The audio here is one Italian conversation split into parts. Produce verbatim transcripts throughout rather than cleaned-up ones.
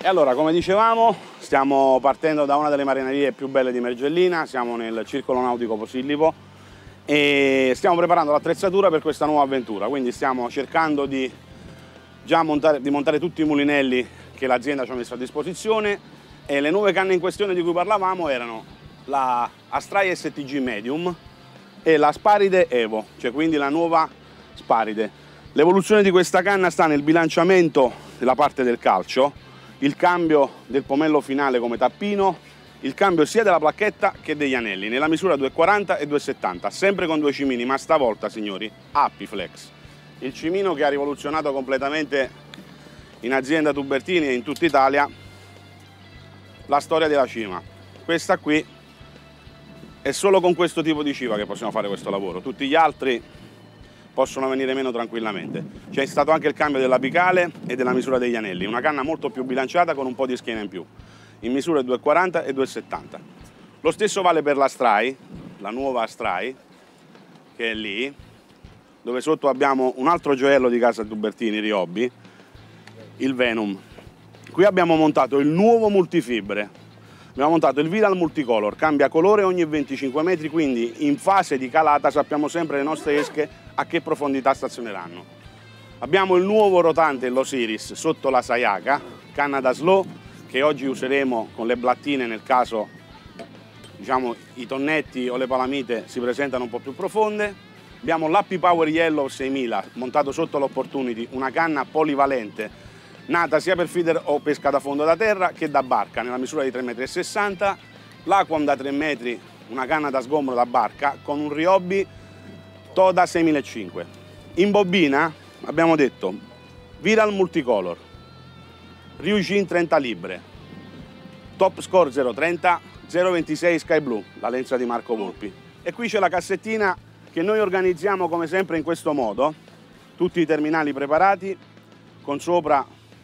E allora, come dicevamo, stiamo partendo da una delle marinerie più belle di Mergellina, siamo nel Circolo Nautico Posillipo e stiamo preparando l'attrezzatura per questa nuova avventura, quindi stiamo cercando di già montare, di montare tutti i mulinelli che l'azienda ci ha messo a disposizione, e le nuove canne in questione di cui parlavamo erano la Astrai S T G Medium e la Sparide Evo, cioè quindi la nuova Sparide. L'evoluzione di questa canna sta nel bilanciamento della parte del calcio, il cambio del pomello finale come tappino, il cambio sia della placchetta che degli anelli, nella misura due quaranta e due settanta, sempre con due cimini, ma stavolta, signori, Apiflex. Il cimino che ha rivoluzionato completamente in azienda Tubertini e in tutta Italia la storia della cima. Questa qui è solo con questo tipo di civa che possiamo fare questo lavoro, tutti gli altri possono venire meno tranquillamente. C'è stato anche il cambio dell'apicale e della misura degli anelli, una canna molto più bilanciata con un po' di schiena in più, in misure due quaranta e due settanta. Lo stesso vale per la Astrai, la nuova Astrai, che è lì, dove sotto abbiamo un altro gioiello di casa Tubertini, Ryobi, il Venom. Qui abbiamo montato il nuovo multifibre, abbiamo montato il Viral Multicolor, cambia colore ogni venticinque metri, quindi in fase di calata sappiamo sempre le nostre esche a che profondità stazioneranno. Abbiamo il nuovo rotante, l'Osiris, sotto la Sayaka, canna da slow, che oggi useremo con le blattine nel caso, diciamo, i tonnetti o le palamite si presentano un po' più profonde. Abbiamo l'Happy Power Yellow seimila, montato sotto l'Opportunity, una canna polivalente, nata sia per feeder o pesca da fondo da terra che da barca, nella misura di tre virgola sessanta metri, l'Aquam da tre metri, una canna da sgombro da barca, con un Ryobi Toda seimilacinquecento. In bobina abbiamo detto Viral Multicolor, Ryujin trenta Libre, Top Score zero trenta, zero ventisei Sky Blue, la lenza di Marco Volpi. E qui c'è la cassettina che noi organizziamo come sempre in questo modo, tutti i terminali preparati, con sopra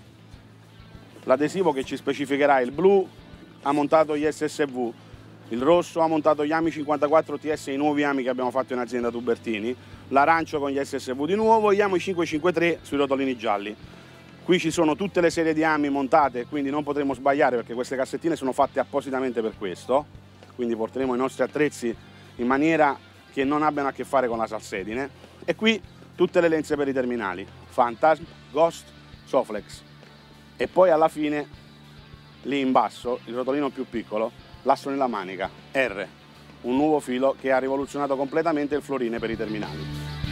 l'adesivo che ci specificherà. Il blu ha montato gli S S V, il rosso ha montato gli Ami cinquantaquattro T S, i nuovi Ami che abbiamo fatto in azienda Tubertini, l'arancio con gli S S V di nuovo, gli Ami cinquecentocinquantatré sui rotolini gialli. Qui ci sono tutte le serie di Ami montate, quindi non potremo sbagliare perché queste cassettine sono fatte appositamente per questo, quindi porteremo i nostri attrezzi in maniera che non abbiano a che fare con la salsedine. E qui tutte le lenze per i terminali, Phantasm, Ghost, Soflex. E poi alla fine, lì in basso, il rotolino più piccolo, l'asso nella manica, R, un nuovo filo che ha rivoluzionato completamente il florine per i terminali.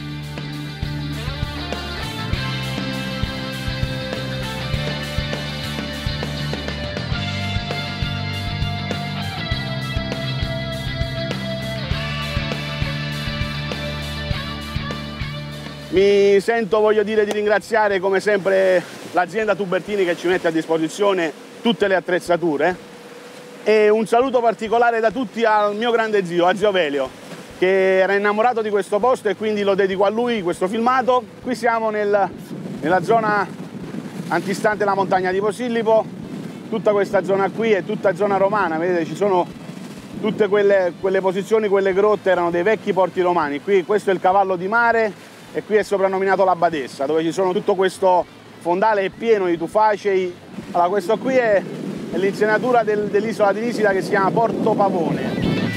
Mi sento, voglio dire, di ringraziare come sempre l'azienda Tubertini che ci mette a disposizione tutte le attrezzature, e un saluto particolare da tutti al mio grande zio, a zio Velio, che era innamorato di questo posto e quindi lo dedico a lui questo filmato. Qui siamo nel, nella zona antistante la montagna di Posillipo, tutta questa zona qui è tutta zona romana, vedete ci sono tutte quelle, quelle posizioni, quelle grotte erano dei vecchi porti romani. Qui questo è il cavallo di mare e qui è soprannominato la Badessa, dove ci sono tutto questo fondale è pieno di tufacei. Allora, questo qui è, è l'insenatura del, dell'isola di Nisida che si chiama Porto Pavone.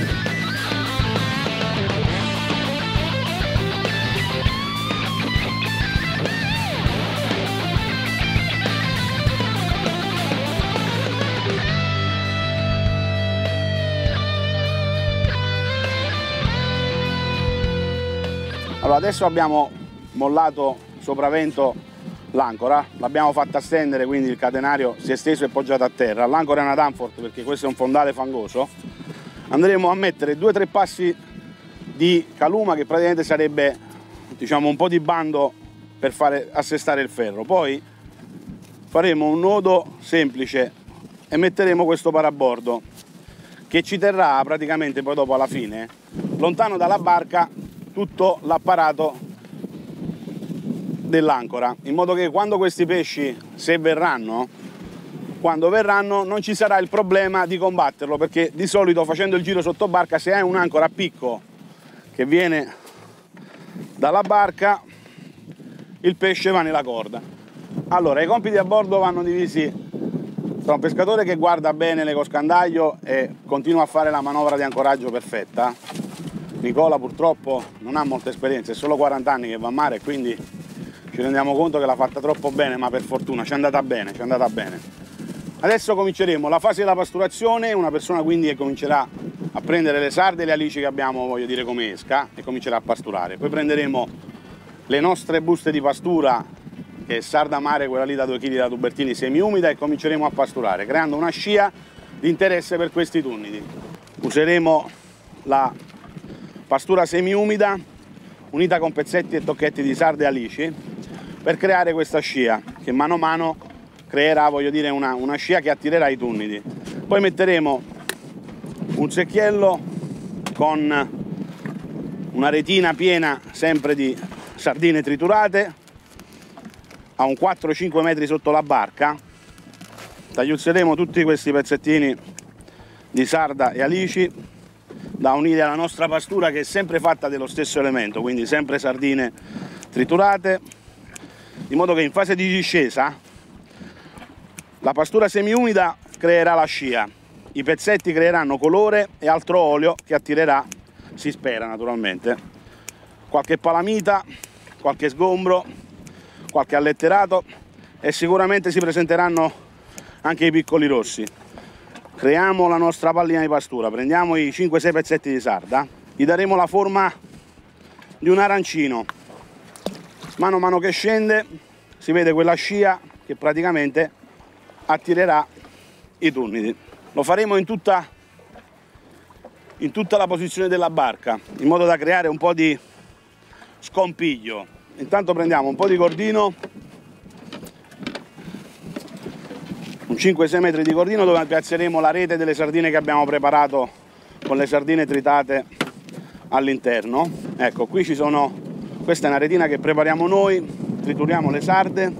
Allora, adesso abbiamo mollato sopravvento l'ancora, l'abbiamo fatta stendere, quindi il catenario si è steso e poggiato a terra. L'ancora è una Danforth perché questo è un fondale fangoso. Andremo a mettere due o tre passi di caluma, che praticamente sarebbe, diciamo, un po' di bando per fare assestare il ferro. Poi faremo un nodo semplice e metteremo questo parabordo che ci terrà praticamente poi dopo alla fine lontano dalla barca tutto l'apparato dell'ancora, in modo che quando questi pesci, se verranno, quando verranno non ci sarà il problema di combatterlo, perché di solito facendo il giro sotto barca, se hai un'ancora a picco che viene dalla barca, il pesce va nella corda. Allora, i compiti a bordo vanno divisi Sono un pescatore che guarda bene l'ecoscandaglio e continua a fare la manovra di ancoraggio perfetta. Nicola purtroppo non ha molta esperienza, è solo quaranta anni che va a mare, quindi ci rendiamo conto che l'ha fatta troppo bene, ma per fortuna ci è andata bene, ci è andata bene. Adesso cominceremo la fase della pasturazione, una persona quindi che comincerà a prendere le sarde e le alici che abbiamo, voglio dire, come esca, e comincerà a pasturare. Poi prenderemo le nostre buste di pastura, che è sarda mare, quella lì da due chili da tubertini semi-umida, e cominceremo a pasturare, creando una scia di interesse per questi tunnidi. Useremo la pastura semi-umida unita con pezzetti e tocchetti di sarde e alici per creare questa scia, che mano a mano creerà, voglio dire, una, una scia che attirerà i tunnidi. Poi metteremo un secchiello con una retina piena sempre di sardine triturate a un quattro cinque metri sotto la barca. Tagliuzzeremo tutti questi pezzettini di sarda e alici da unire alla nostra pastura, che è sempre fatta dello stesso elemento, quindi sempre sardine triturate, in modo che in fase di discesa la pastura semiumida creerà la scia, i pezzetti creeranno colore e altro olio che attirerà, si spera naturalmente, qualche palamita, qualche sgombro, qualche alletterato, e sicuramente si presenteranno anche i piccoli rossi. Creiamo la nostra pallina di pastura, prendiamo i cinque sei pezzetti di sarda, gli daremo la forma di un arancino. Mano a mano che scende si vede quella scia che praticamente attirerà i tunnidi. Lo faremo in tutta, in tutta la posizione della barca, in modo da creare un po' di scompiglio. Intanto prendiamo un po' di cordino, un cinque sei metri di cordino, dove piazzeremo la rete delle sardine che abbiamo preparato con le sardine tritate all'interno. Ecco, qui ci sono, questa è una retina che prepariamo noi, trituriamo le sarde.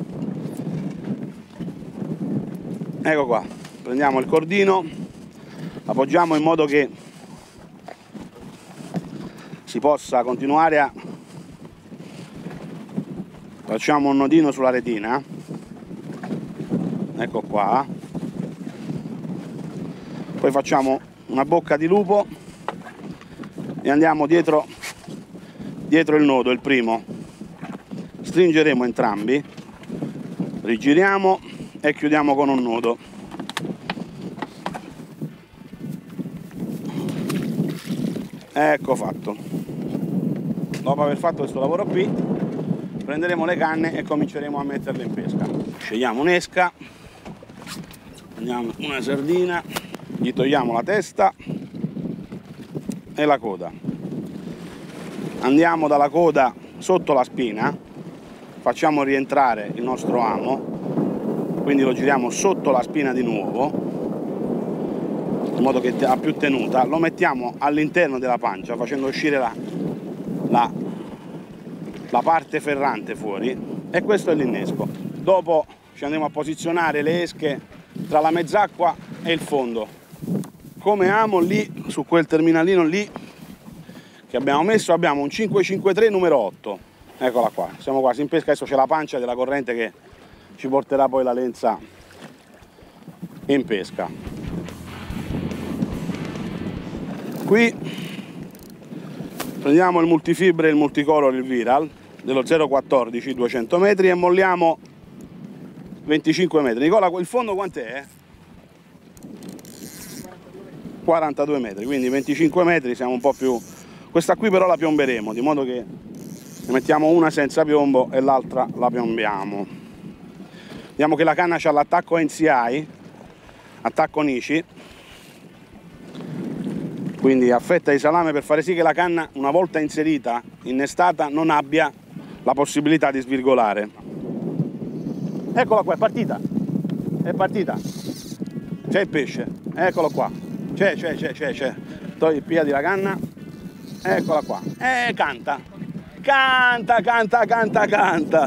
Ecco qua, prendiamo il cordino, appoggiamo in modo che si possa continuare a... Facciamo un nodino sulla retina, ecco qua, poi facciamo una bocca di lupo e andiamo dietro, dietro il nodo, il primo, stringeremo entrambi, rigiriamo e chiudiamo con un nodo. Ecco fatto. Dopo aver fatto questo lavoro qui, prenderemo le canne e cominceremo a metterle in pesca. Scegliamo un'esca, prendiamo una sardina, gli togliamo la testa e la coda. Andiamo dalla coda sotto la spina, facciamo rientrare il nostro amo, quindi lo giriamo sotto la spina di nuovo, in modo che ha più tenuta, lo mettiamo all'interno della pancia facendo uscire la, la, la parte ferrante fuori, e questo è l'innesco. Dopo ci andremo a posizionare le esche tra la mezz'acqua e il fondo. Come amo, lì su quel terminalino lì che abbiamo messo abbiamo un cinque cinque tre numero otto, eccola qua, siamo quasi in pesca. Adesso c'è la pancia della corrente che ci porterà poi la lenza in pesca. Qui prendiamo il multifibre e il multicolor, il Viral dello zero quattordici, duecento metri, e molliamo venticinque metri. Nicola, il fondo quant'è? quarantadue metri, quindi venticinque metri, siamo un po' più... Questa qui però la piomberemo, di modo che ne mettiamo una senza piombo e l'altra la piombiamo. Vediamo che la canna c'ha l'attacco N C I, attacco Nici, quindi a fetta di salame, per fare sì che la canna, una volta inserita, innestata, non abbia la possibilità di svirgolare. Eccola qua, è partita, è partita, c'è il pesce, eccolo qua, c'è, c'è, c'è, c'è, c'è, togli il piede la canna, eccola qua, e eh, canta, canta, canta, canta, canta,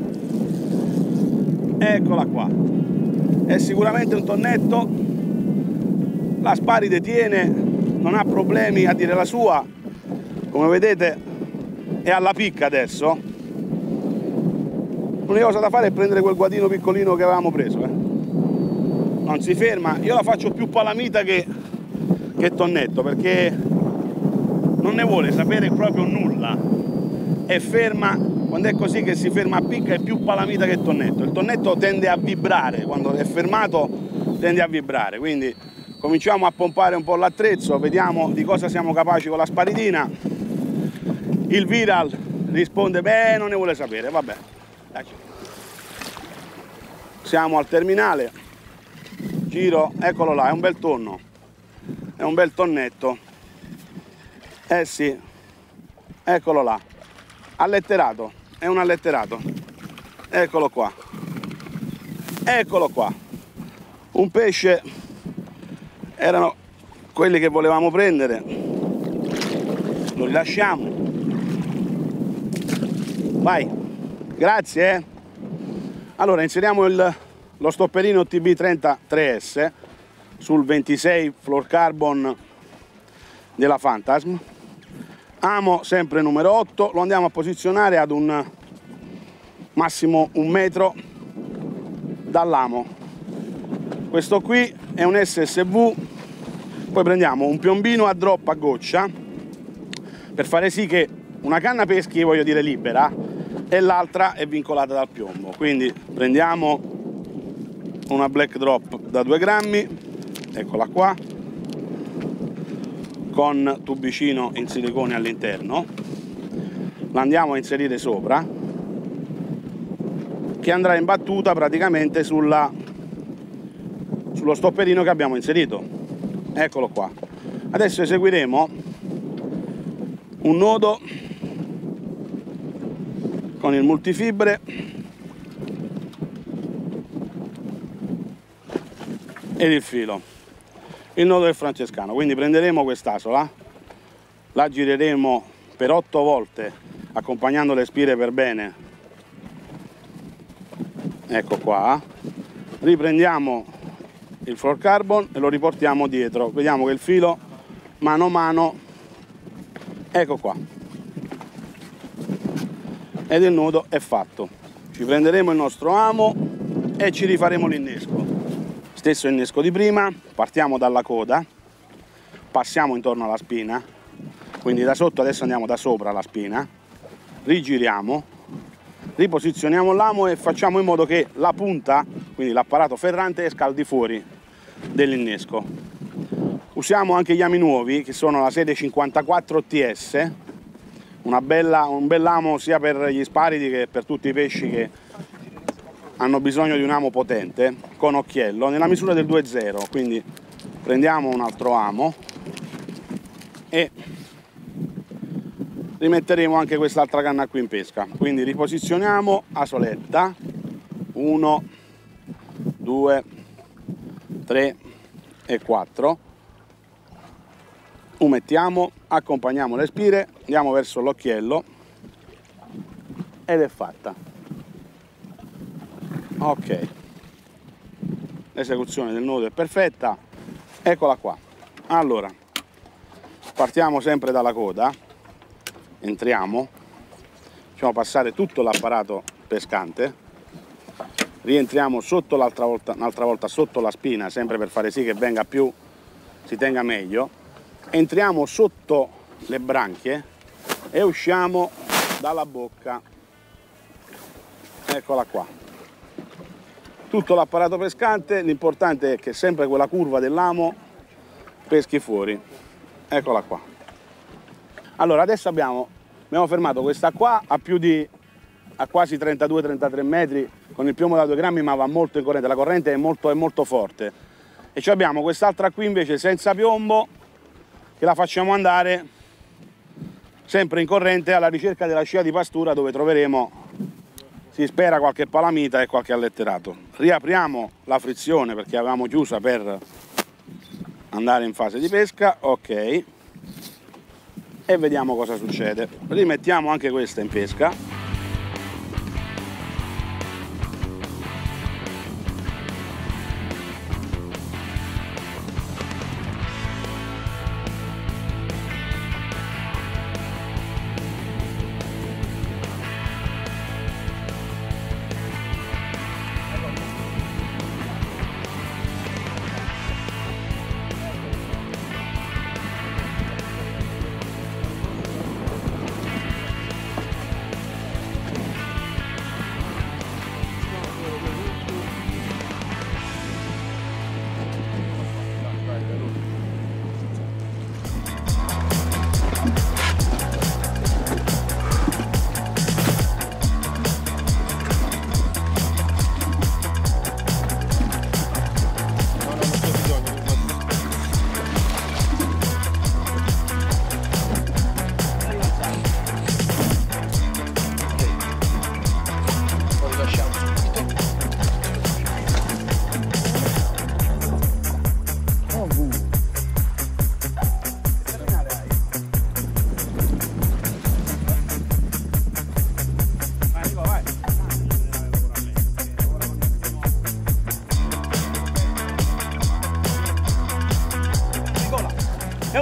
eccola qua, è sicuramente un tonnetto, la Sparide tiene, non ha problemi a dire la sua, come vedete è alla picca adesso. L'unica cosa da fare è prendere quel guadino piccolino che avevamo preso, eh. non si ferma. Io la faccio più palamita che, che tonnetto, perché non ne vuole sapere proprio nulla, è ferma. Quando è così che si ferma a picca è più palamita che tonnetto. Il tonnetto tende a vibrare, quando è fermato tende a vibrare, quindi cominciamo a pompare un po' l'attrezzo, vediamo di cosa siamo capaci con la sparitina. Il viral risponde beh, non ne vuole sapere, vabbè. Siamo al terminale, giro, eccolo là, è un bel tonno, è un bel tonnetto, eh sì, eccolo là, alletterato, è un alletterato, eccolo qua, eccolo qua, un pesce, erano quelli che volevamo prendere, lo rilasciamo, vai, grazie. Eh. Allora inseriamo il, lo stopperino T B trentatré S sul ventisei fluorocarbon della Phantasm, amo sempre numero otto, lo andiamo a posizionare ad un massimo un metro dall'amo. Questo qui è un S S V, poi prendiamo un piombino a drop a goccia per fare sì che una canna peschi, voglio dire, libera, e l'altra è vincolata dal piombo. Quindi prendiamo una black drop da due grammi, eccola qua, con tubicino in silicone all'interno, la andiamo a inserire sopra, che andrà in battuta praticamente sulla, sullo stopperino che abbiamo inserito, eccolo qua. Adesso eseguiremo un nodo con il multifibre ed il filo, il nodo del francescano. Quindi prenderemo quest'asola, la gireremo per otto volte accompagnando le spire per bene, ecco qua, riprendiamo il fluorocarbon e lo riportiamo dietro, vediamo che il filo mano a mano, ecco qua, ed il nodo è fatto. Ci prenderemo il nostro amo e ci rifaremo l'innesco, stesso innesco di prima, partiamo dalla coda, passiamo intorno alla spina, quindi da sotto adesso andiamo da sopra la spina, rigiriamo, riposizioniamo l'amo e facciamo in modo che la punta, quindi l'apparato ferrante, esca al di fuori dell'innesco. Usiamo anche gli ami nuovi che sono la serie cinquantaquattro T S, una bella, un bell'amo sia per gli sparidi che per tutti i pesci che hanno bisogno di un amo potente, con occhiello, nella misura del due zero. Quindi prendiamo un altro amo e rimetteremo anche quest'altra canna qui in pesca. Quindi riposizioniamo a soletta, uno, due, tre e quattro, umettiamo, accompagniamo le spire, andiamo verso l'occhiello ed è fatta. Ok, l'esecuzione del nodo è perfetta, eccola qua. Allora partiamo sempre dalla coda, entriamo, facciamo passare tutto l'apparato pescante, rientriamo sotto l'altra volta, un'altra volta sotto la spina, sempre per fare sì che venga più, si tenga meglio, entriamo sotto le branchie e usciamo dalla bocca, eccola qua, tutto l'apparato pescante. L'importante è che sempre quella curva dell'amo peschi fuori, eccola qua. Allora adesso abbiamo, abbiamo fermato questa qua a più di a quasi trentadue trentatré metri con il piombo da due grammi, ma va molto in corrente, la corrente è molto, è molto forte, e ci abbiamo quest'altra qui invece senza piombo che la facciamo andare sempre in corrente alla ricerca della scia di pastura, dove troveremo, si spera, qualche palamita e qualche alletterato. Riapriamo la frizione perché avevamo chiusa per andare in fase di pesca, ok, e vediamo cosa succede. Rimettiamo anche questa in pesca.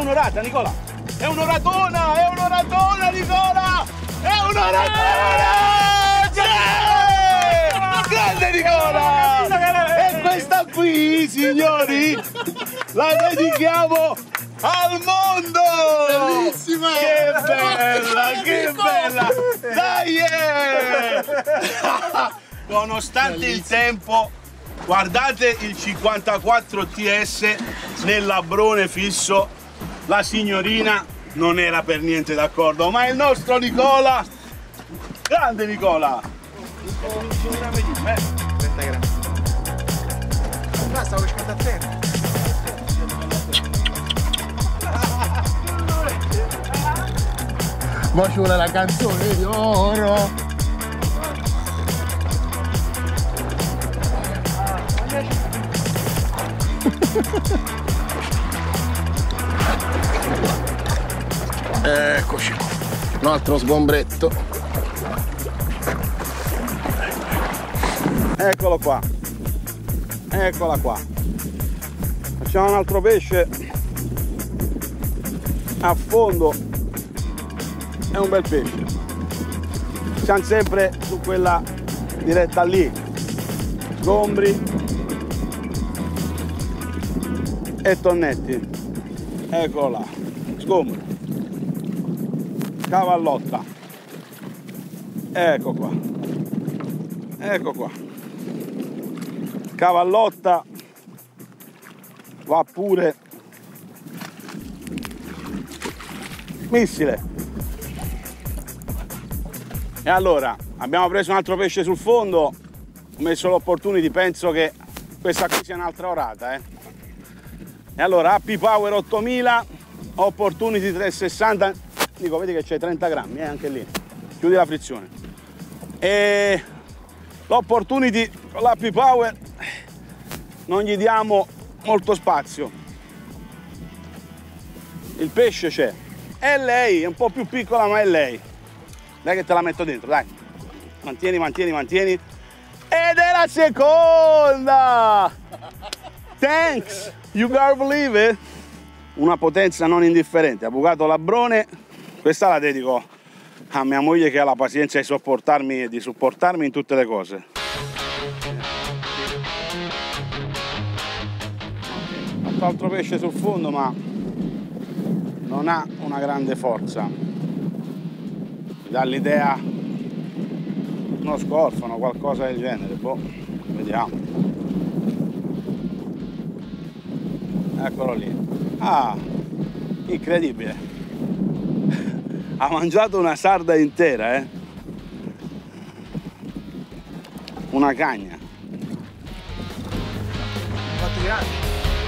un'orata, Nicola! È un'oratona! È un'oratona, Nicola! È un'oratona! Sì! Grande Nicola! E questa qui, signori, la dedichiamo al mondo! Bellissima! Che bella, che bella! Dai! Nonostante Bellissima. il tempo, guardate il cinquantaquattro T S nel labrone fisso, la signorina non era per niente d'accordo, ma il nostro Nicola, grande Nicola! trenta grammi. Ah, stavo pescando a terra. Ma ci vuole la canzone di oro. Eccoci qua, un altro sgombretto. Eccolo qua, eccola qua. Facciamo un altro pesce a fondo. È un bel pesce. Siamo sempre su quella diretta lì. Sgombri e tonnetti. Eccolo là, sgombri. Cavallotta. Ecco qua. Ecco qua. Cavallotta va pure missile. E allora abbiamo preso un altro pesce sul fondo, ho messo l'opportunity, penso che questa qui sia un'altra orata, eh. E allora Happy Power ottomila, opportunity trecentosessanta, dico, vedi che c'è trenta grammi, eh, anche lì, chiudi la frizione. E l'opportunity con l'Happy Power non gli diamo molto spazio, il pesce c'è, è lei, è un po' più piccola ma è lei, dai che te la metto dentro, dai, mantieni, mantieni, mantieni, ed è la seconda, thanks, you gotta believe it, una potenza non indifferente, ha bucato labrone, questa la dedico a mia moglie che ha la pazienza di sopportarmi e di supportarmi in tutte le cose. Altro pesce sul fondo, ma non ha una grande forza, mi dà l'idea uno scorfano, qualcosa del genere, boh, vediamo. Eccolo lì. Ah, incredibile, ha mangiato una sarda intera, eh, una cagna. Fatto grande.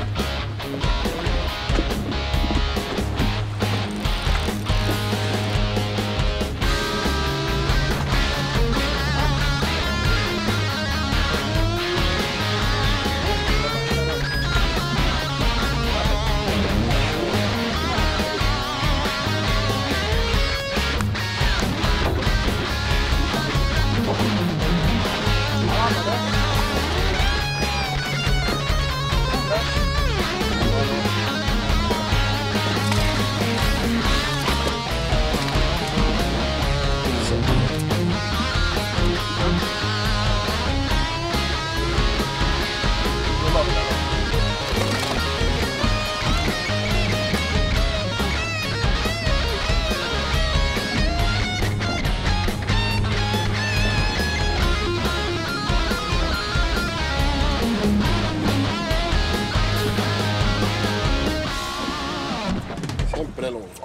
Sempre lungo.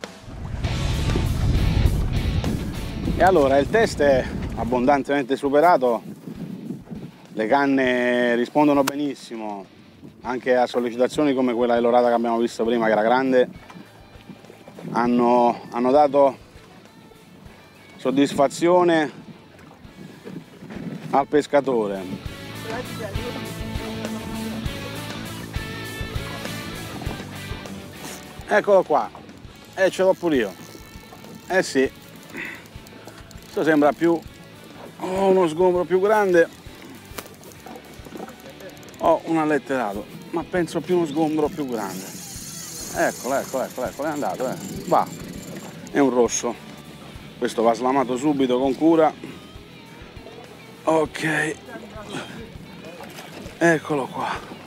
E allora il test è abbondantemente superato, le canne rispondono benissimo anche a sollecitazioni come quella dell'orata che abbiamo visto prima, che era grande, hanno, hanno dato soddisfazione al pescatore. Eccolo qua, e eh, ce l'ho pure io. Eh sì, questo sembra più oh, uno sgombro più grande o oh, un alletterato, ma penso più uno sgombro più grande. Eccolo, eccolo, eccolo, eccolo, è andato, eh. Va. È un rosso. Questo va slamato subito con cura. Ok. Eccolo qua.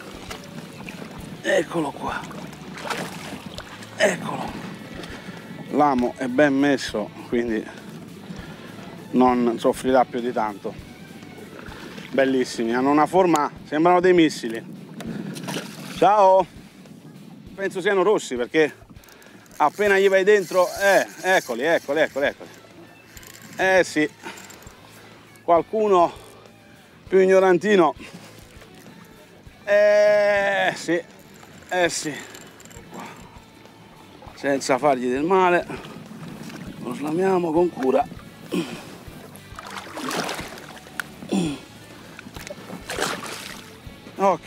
Eccolo qua. Eccolo. L'amo è ben messo, quindi non soffrirà più di tanto. Bellissimi, hanno una forma, sembrano dei missili. Ciao! Penso siano rossi perché appena gli vai dentro, eh, eccoli, eccoli, eccoli, eccoli. Eh sì, qualcuno più ignorantino, eh sì, eh sì, senza fargli del male, lo slamiamo con cura. Ok.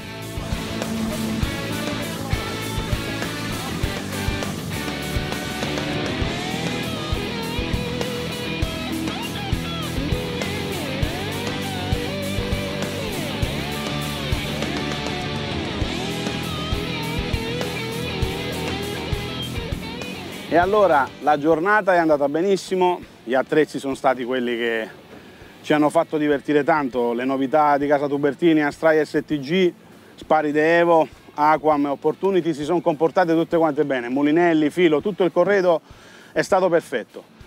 E allora la giornata è andata benissimo, gli attrezzi sono stati quelli che ci hanno fatto divertire tanto, le novità di Casa Tubertini, Astraea S T G, Spari De Evo, Aquam e Opportunity si sono comportate tutte quante bene, mulinelli, filo, tutto il corredo è stato perfetto.